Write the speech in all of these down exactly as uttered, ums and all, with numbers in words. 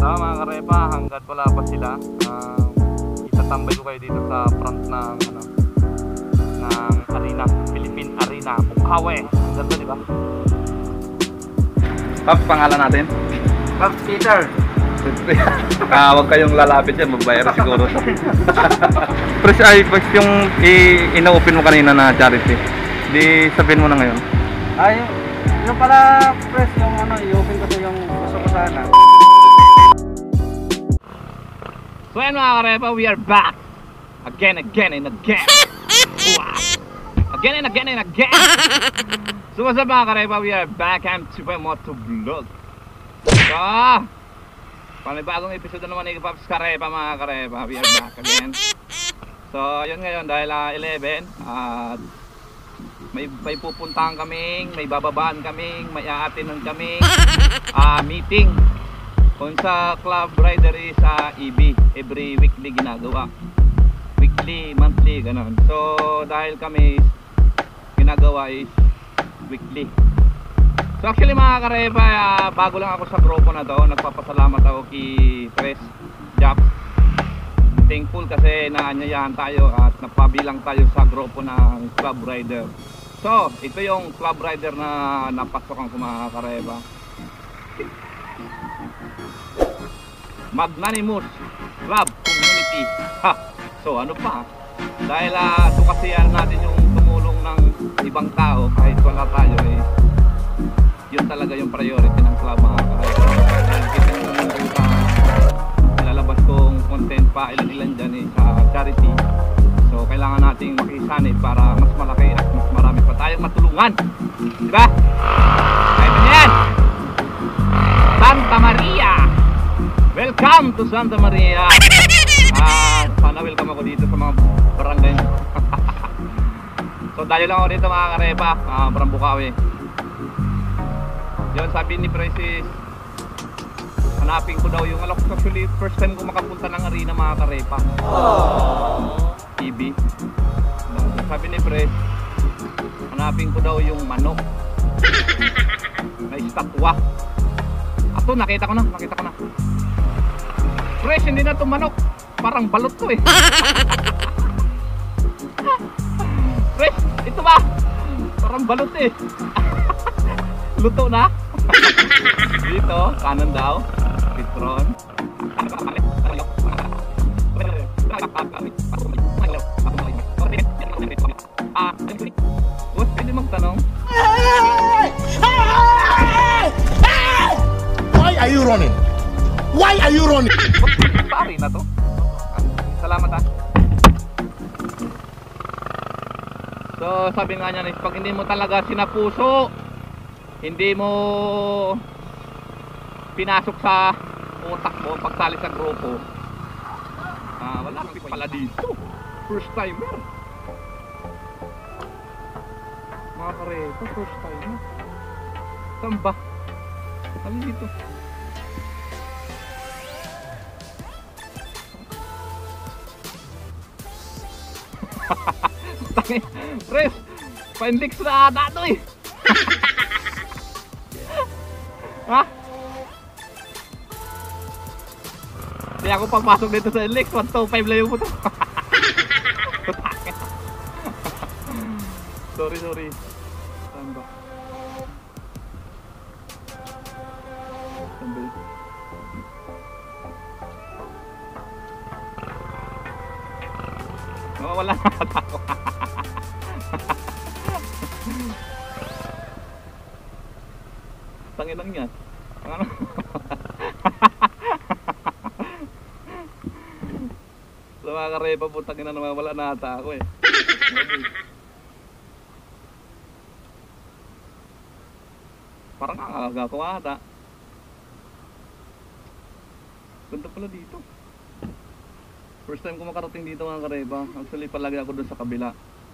Tama mga karepa, hanggat wala pa sila, uh, itatambay ko kayo dito sa front ng ano, ng arena, Philippine Arena, Bukawi. Ang ganda, di ba? Paps, pangalan natin? Paps Peter. Ah, huwag kayong lalapit yan, mabayar siguro. Pres, ay, pres yung ina-open mo kanina na charity. Di sabihin mo na ngayon. Ay, yung pala, press, yung ano, i-open ko sa yung gusto ko sana. So yan mga karepa, we are back again, again and again. Wow. Again and again and again. So what's up mga karepa, we are back. I'm Super Moto Vlog. So, panibagong episode na naman ni Paps Karepa mga karepa. We are back again. So yun ngayon, dahil uh, eleven at uh, may, may pupuntahan kaming, may bababaan kaming, may aatinan kaming uh, meeting kung sa Club Rider is uh, E B, every weekly ginagawa, weekly, monthly, ganon. So dahil kami ginagawa is weekly. So actually mga karepa, uh, bago lang ako sa grupo na to, nagpapasalamat ako kay Press Jap. Thankful kasi naanyayahan tayo at napabilang tayo sa grupo ng Club Rider. So ito yung Club Rider na napasokan ko mga karepa, Magnanimous Club Community. Ha! So ano pa? Dahil uh, ito kasi yan natin yung tumulong ng ibang tao kahit wala tayo eh. Yun talaga yung priority ng club mga karepa. Dahil kita nyo naman sa nilalabas kong content pa ilan-ilan dyan eh, sa charity. So kailangan nating makisanay para mas malaki at mas marami pa tayong matulungan. Diba? Kaya na yan! Santa Maria! Welcome to Santa Maria. Ah, sana welcome ako dito sa mga barangay. So dahil lang ako dito mga karepa, ah, Barang Bukawi. Yun, sabi ni Precis, hanapin ko daw yung alok. Actually, first time ko makapunta ng arena mga karepa. E B. Sabi ni Pres, hanapin ko daw yung manok na estatwa. Ato, nakita ko na, nakita ko na. Fresh, hindi na ito manok. Parang balot to eh. Fresh, ito ba? Parang balot eh. Luto na. Dito, kanan daw. Citron. Ah, what? Pwede magtanong? Why are you running? Why are you running? Pari na to. Salamat ah. So sabi nga niya, pag hindi mo talaga sinapuso, hindi mo pinasok sa utak mo pagsali sa grupo, ah, wala kang pala dito. First timer mga karepa, first timer. Saan ba? Saan dito? Pres, pa-index na ata ito eh. Ha? Hindi ako pagpasok dito sa index, one two five lang yung puto. Sorry, sorry. Saan ba? Saan ba ito? Oh, wala na ako. Tanginang yan. Ano? So mga karepa po, tangina naman, wala na ata ako eh. Parang nakakaga ko ata. Ganda pala dito. First time ko makarating dito mga karepa. Actually palagi ako doon sa kabila.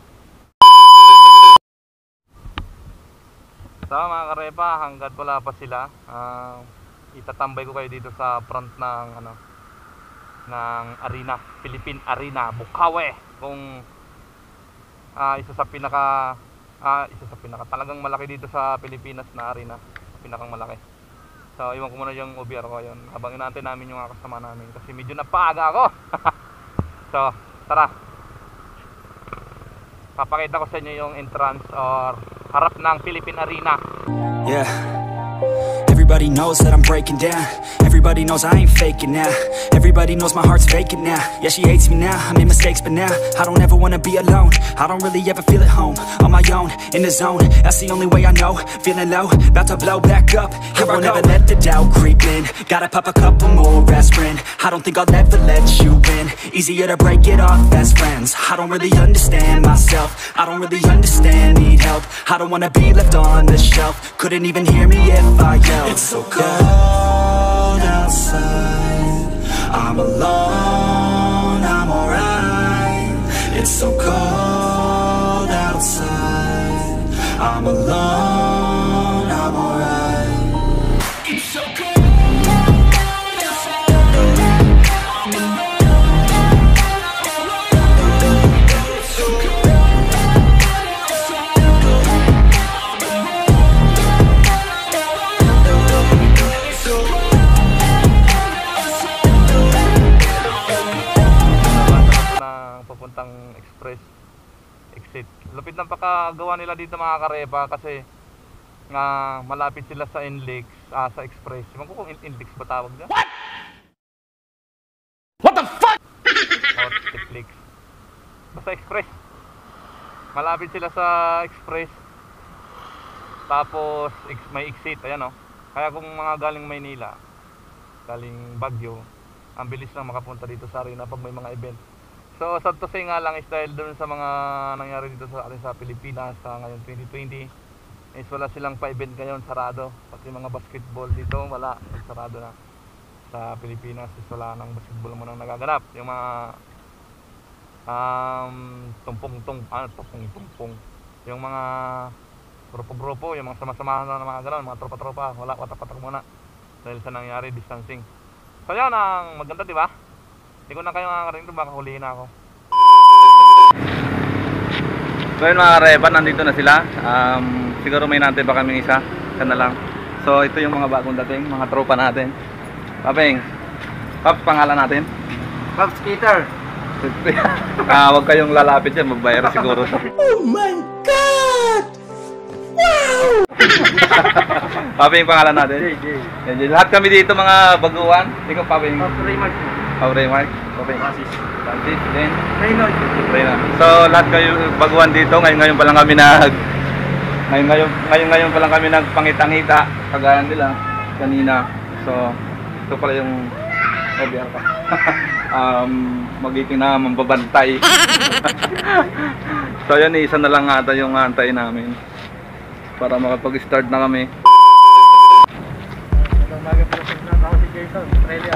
So mga karepa, hanggat wala pa sila, uh, itatambay ko kayo dito sa front ng ano, ng arena, Philippine Arena, Bukawi. Kung uh, isa sa pinaka uh, isa sa pinaka talagang malaki dito sa Pilipinas na arena, pinakang malaki. So iwan ko muna yung O B R ko yun habang inaantay namin yung mga kasama namin kasi medyo napaga ako. So tara, papakita ko sa inyo yung entrance or harap ng Philippine Arena. Yeah. Everybody knows that I'm breaking down. Everybody knows I ain't faking now. Everybody knows my heart's vacant now. Yeah, she hates me now, I made mistakes but now I don't ever wanna be alone. I don't really ever feel at home. On my own, in the zone, that's the only way I know. Feeling low, about to blow back up. Here I won't ever let the doubt creep in. Gotta pop a couple more aspirin. I don't think I'll ever let you in. Easier to break it off best friends. I don't really understand myself. I don't really understand, need help. I don't wanna be left on the shelf. Couldn't even hear me if I yelled. It's so cold outside, I'm alone, I'm alright. It's so cold outside, I'm alone, I'm alright. It's so cold outside, I'm alone. It's so cold outside, I'm alone. Papuntang express exit. Lupit ng pakagawa nila dito mga karepa kasi nga malapit sila sa Inlex, ah, sa express. Ewan ko kung Inlex ba tawag dyan? What? What the fuck? Or Inlex. Basta express. Malapit sila sa express. Tapos may exit, ayan o. Kaya kung mga galing Maynila, galing Baguio, ang bilis lang makapunta dito sa arena pag may mga event. So sad to say nga lang is dahil dun sa mga nangyari dito sa atin sa Pilipinas sa ngayon twenty twenty is wala silang pa-event ngayon, sarado. Pati mga basketball dito wala, sarado na. Sa Pilipinas is wala nang basketball mo nang nagaganap. Yung mga um, tumpong-tung, ano, tumpong-tumpong, yung mga grupo-grupo, yung mga sama-samahan na mga gano'n, mga tropa-tropa, wala, watak-watak muna dahil sa nangyari, distancing. So yan ang maganda, di ba? Hindi ko na kayo makakarinig, baka hulihin na ako. So yun mga Reban, nandito na sila. um, Siguro may nantay pa kaming isa. Isa na lang. So ito yung mga bagong dating, mga tropa natin. Papeng, Paps, pangalan natin? Paps Peter. Ah, huwag kayong lalapit yan, magbayar siguro. Oh my God! Wow! Papeng, pangalan natin? J J. Lahat kami dito mga baguhan. Ikaw, Papeng. Paps Raymond. How Raymond? Papeng. Francis. Francis, then? Raymond. Raymond. So lahat kayo baguhan dito. Ngayon ngayon pa lang kami nag Ngayon ngayon ngayon ngayon pa lang kami nagpangita-ngita kagaya nila kanina. So ito pala yung O B R pa. um, magiting na mambabantay. So yan, isa na lang ata yung antay namin para makapag-start na kami. Umaga po sa ako si Jason, Australia.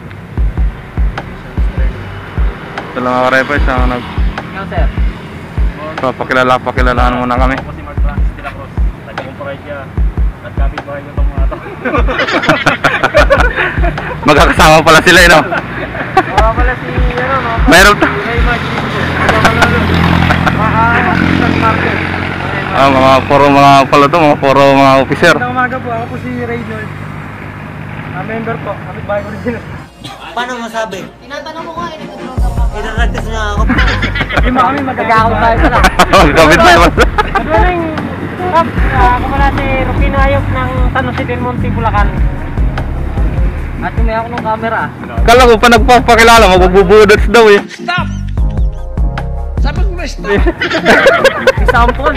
Ito lang ako repa, isang nag... Yan sir. So pakilala, pakilalaan muna kami. Ako si Mark Francis de la Cruz. Nagkukumparay siya. Nagkapit bahay niyo itong mga ito. Magkakasama pala sila, eh, no? Mga pala si, ano, no? Mayroon to. Raymond. Mga market. Ah, mga puro mga pala to, mga puro mga officer. Magandang umaga po, ako po si Raynold. Ah, member po, kapit bahay ko rin sila. Paano masabi? Tinatanong mo nga, eh, nagtatrabaho ka pa. Inaragtas na ako. Hindi mo kami magkakakot tayo pala. Kapit tayo. Good morning, Rob. Ako pala si Rufino Ayok ng San Jose del Monte, Bulacan. At yung may ako ng camera. Kala ko pa nagpapakilala, magbubudots daw eh. Stop! Sabi ko na stop! Si Sampon.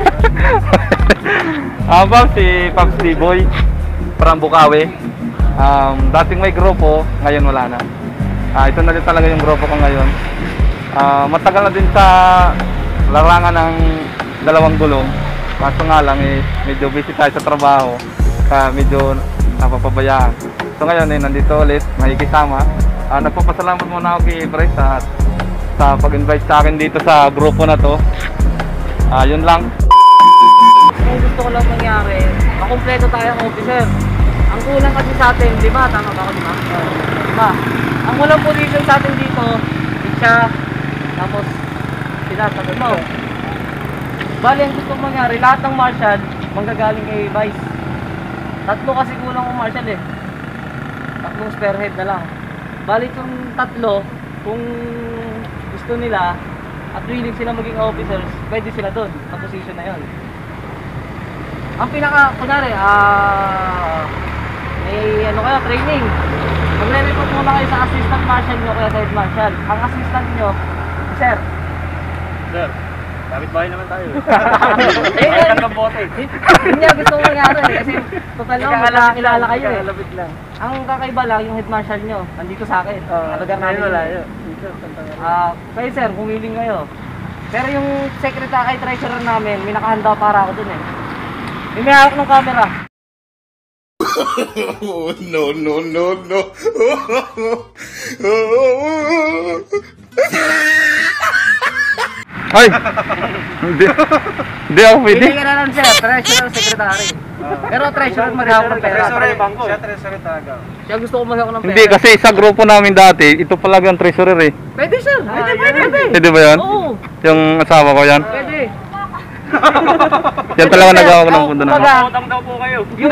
Ah, Paps, si Paps D-Boy from Bukawi. Um, dating may grupo, ngayon wala na. Ah, ito na din talaga yung grupo ko ngayon. Ah, matagal na din sa larangan ng dalawang gulong. Kaso nga lang eh, medyo busy tayo sa trabaho. Kaya medyo napapabayaan. So ngayon eh, nandito ulit, makikisama. Ah, nagpapasalamat muna ako kay Bryce sa, sa pag-invite sa akin dito sa grupo na to. Ah, yun lang. Kung gusto ko lang mangyari, makumpleto tayo ng officer. Ang kulang kasi sa atin, di ba? Tama ba ako, di ba? Di ba? Ang walang position sa atin dito, siya, tapos sila, sabi mo. Bali, ang gusto ko mangyari, lahat ng marshal, manggagaling kay Vice. Tatlo kasi kulang kong marshal eh. Tatlong spearhead na lang. Bali kung tatlo, kung gusto nila at willing sila maging officers, pwede sila doon sa position na yon. Ang pinaka, kunwari, ah, may ano kayo, training. Magre-report muna kayo sa assistant marshal nyo kaya sa head marshal. Ang assistant nyo, sir. Sir, kapit bahay naman tayo. Eh, yan. Hindi niya gusto kong mangyari eh, kasi total lang, magkakilala kayo eh. lang. Ang kakaiba lang, yung head marshal nyo, nandito sa akin. Uh, Talagang namin. malayo. Ah, kayo sir, kung willing kayo. Pero yung secretary, treasurer namin, may nakahanda para ako dun eh. May may hawak ng camera. Oh, no, no, no, no. Ay! Hindi. Hindi ako pwede. Hindi ka na lang sir, treasurer, secretary. Pero treasurer maghawak ng pera. Siya treasurer talaga. Kaya gusto ko maghawak ng pera. Hindi, kasi sa grupo namin dati, ito pala yung treasurer eh. Pwede sir, pwede, pwede, pwede. Pwede ba yan? Oo, Yung asawa ko yan? pwede. Yan talaga nagawak ng pundo na. Utang daw po kayo. Yung,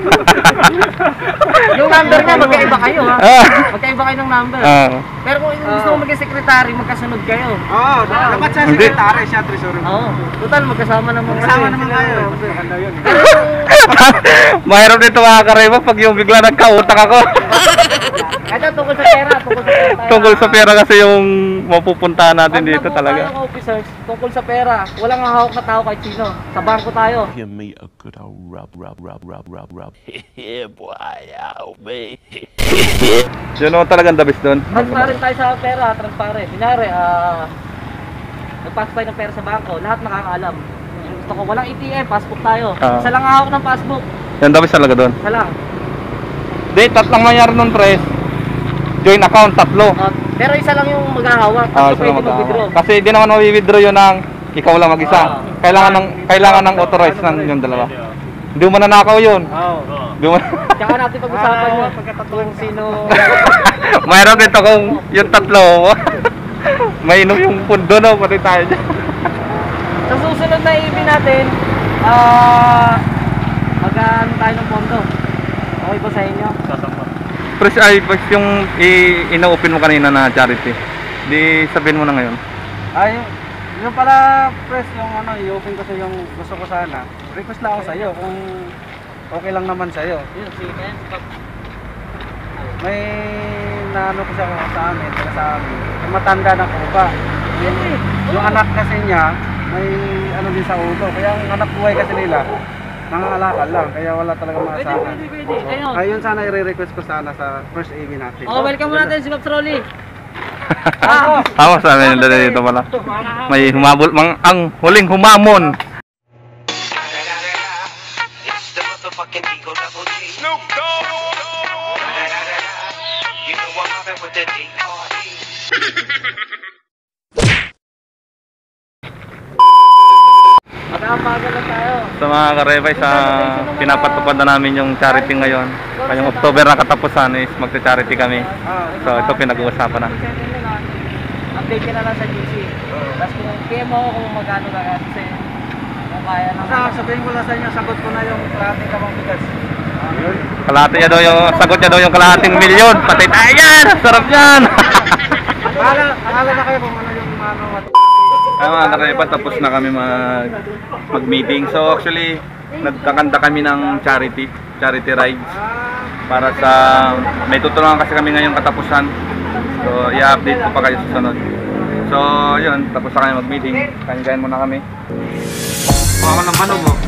yung number niya, magkaiba kayo ha. Ah. Magkaiba kayo ng number. Ah. Pero kung gusto mo maging secretary, magkasunod kayo. Oo, dapat siya secretary, siya treasurer. Oo, total magkasama naman kayo. Kasama naman kayo. Pero yung, Mahirap dito mga kareba pag yung bigla nagkautak ako. ito tungkol sa pera, tungkol sa pera. tayo. Tungkol sa pera kasi yung mapupuntahan natin Pag dito nabuo talaga. tayong officers, tungkol sa pera, walang hahawak na tao kahit sino. Sa bangko tayo. Give me a good old rub, rub, rub, rub, rub, rub. Yeah, boy, out, man. Yun o talagang the best doon. Transparent tayo sa pera, transparent. Kunyari, ah, nagpasok tayo ng pera sa bangko, lahat nakakaalam. Yung gusto ko, walang A T M, passbook tayo. Ah. Isa lang hawak ng passbook, Yan the best talaga doon. isa lang. Di, tatlang nangyari nun, Tres. Joint account, tatlo. Ah, pero isa lang yung maghahawak, Ah, tapos isa pwede lang mag-withdraw. magkakaroon. Kasi di naman mawi-withdraw yun ng ikaw lang mag-isa. Ah. Kailangan ng kailangan ng authorized ng yung dalawa. Hindi mo mananakaw yun. Oo. Hindi mo. Tsaka natin pag-usapan yun, kung sino... Mayroon dito kung yung tatlo. Mainom yung pundo no, pati tayo dyan. Sa susunod na event natin, ah, mag-ano tayo ng pondo. Okay ba sa inyo? Pres, ay, pres yung i- ina-open mo kanina na charity. Di sabihin mo na ngayon. Ay, yung, yung pala, press, yung ano, i-open ko sa yung gusto ko sana. Request lang ako sa iyo kung okay lang naman sa iyo. Yun, sige kayo. May naano ko siya sa amin, taga sa amin. Yung matanda na ko pa. Yung, yung anak kasi niya, may ano din sa ulo. Kaya ang anak buhay kasi nila, nangangalakal lang. Kaya wala talaga Pwede, maasahan. pwede, pwede. Ayun. Ayun sana i-request ko sana sa first A V natin. Oh, welcome natin si Pops Rolly. Ako sa amin nila dito pala. May humabol, mang, ang huling humamon. Snoop Dogg. You know I'm mobbing with the D R E. Mag-aapagan lang tayo. Sa mga karebay, sa pinapatupad na namin yung charity ngayon. Ngayong October na katapusan is magta-charity kami. So ito pinag-uusapan na. Update ka na lang sa G C. Tapos kung P M ako kung magkano ka kasi kung kaya lang. Sa sabihin ko lang sa inyo, sagot ko na yung klase ka mong bigas. Yun. Kalahati niya daw yung, sagot niya daw yung kalahating milyon. Patay tayo yan! Sarap yan! Akala, akala na kayo kung ano yung ano. Ah, mga karebay, tapos na kami mag, mag-meeting. So actually, nagkakanta kami ng charity, charity rides. Para sa, may tutulungan kasi kami ngayong katapusan. So, i-update ko pa kayo sa sunod. So, yun, tapos na kami mag-meeting. Kain-kain muna kami. Baka ko ng manog mo.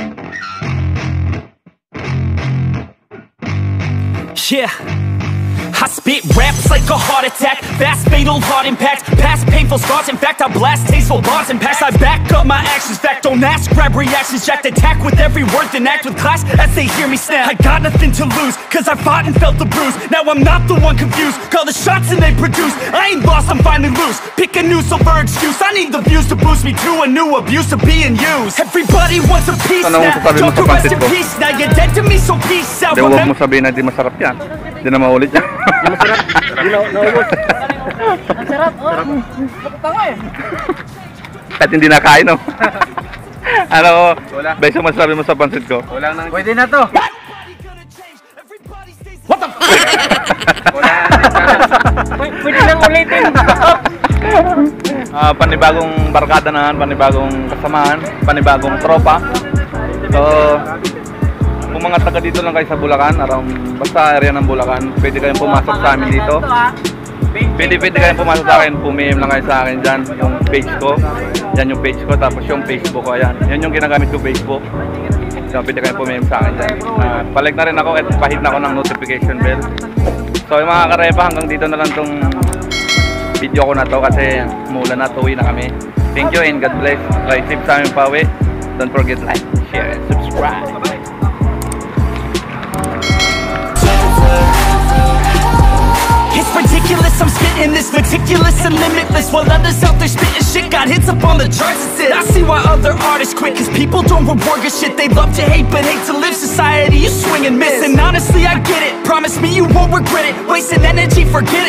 Yeah, I spit raps like a heart attack, fast fatal heart impact, past painful scars. In fact, I blast tasteful bars and packs. I back up my actions, fact don't ask, grab reactions, jacked attack with every word, then act with class as they hear me snap. I got nothing to lose, cause I fought and felt the bruise. Now I'm not the one confused, call the shots and they produce. I ain't lost, I'm finally loose, pick a new silver excuse. I need the views to boost me to a new abuse of being used. Everybody wants a piece Ano now, mo sasabihin mo don't sa rest pansit in ko? peace now. You're dead to me, so peace out. Hindi, huwag mo sabihin na di masarap yan. Hindi na maulit yan. Hindi na naubos. Ang sarap, oh. Nakapanga eh. Kahit hindi nakain, no? Ano, Beso, masasabi mo sa pansit ko? Wala nang... Pwede na to. What the f***? Wala Pwede lang ulitin. Ah, panibagong barkada na, panibagong kasamahan, panibagong tropa. So, kung mga taga dito lang kayo sa Bulacan, around basta area ng Bulacan, pwede kayong pumasok sa amin dito. Pwede, pwede kayong pumasok sa akin, pumim lang kayo sa akin dyan, yung page ko. Yan yung page ko, tapos yung Facebook ko, ayan. Yan yung ginagamit ko, Facebook. So, pwede kayong pumim sa akin dyan. Uh, palag na rin ako at pahit na ako ng notification bell. So, yung mga karepa, hanggang dito na lang tong video ko na to kasi mula na, tuwi na kami. Thank you and God bless. Ride safe sa aming pauwi. Don't forget like, share, and subscribe. It's ridiculous, I'm spitting this meticulous and limitless, while others out there spitting shit got hits up on the charts. It's it. I see why other artists quit, cause people don't reward good shit. They love to hate but hate to live. Society, you swing and miss. And honestly, I get it. Promise me you won't regret it. Wasting energy, forget it.